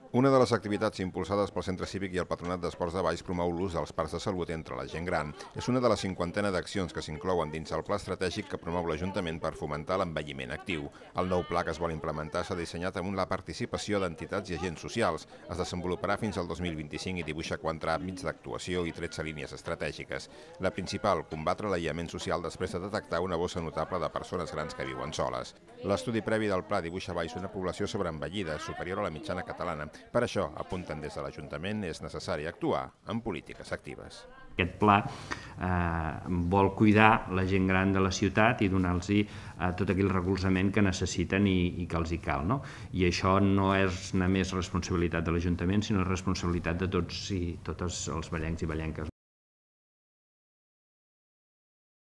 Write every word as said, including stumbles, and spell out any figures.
Una de les activitats impulsades pel Centre Cívic i el Patronat d'Esports de Valls promou l'ús dels parcs de salut entre la gent gran. És una de les cinquantena d'accions que s'inclouen dins el pla estratègic que promou l'Ajuntament per fomentar l'envelliment actiu. El nou pla que es vol implementar s'ha dissenyat amb la participació d'entitats i agents socials. Es desenvoluparà fins al dos mil vint-i-cinc i dibuixa quatre àmbits d'actuació i tretze línies estratègiques. La principal, combatre l'aïllament social després de detectar una bossa notable de persones grans que viuen soles. L'estudi previ del pla dibuixa a Valls una població sobreenvellida superior a la mitjana catalana. Per això, apunten des de l'Ajuntament, és necessari actuar en polítiques actives. Aquest pla eh, vol cuidar la gent gran de la ciutat i donar-los eh, tot aquell recolzament que necessiten i, i que els hi cal. No? I això no és només responsabilitat de l'Ajuntament, sinó responsabilitat de tots i totes els vallencs i vallenques.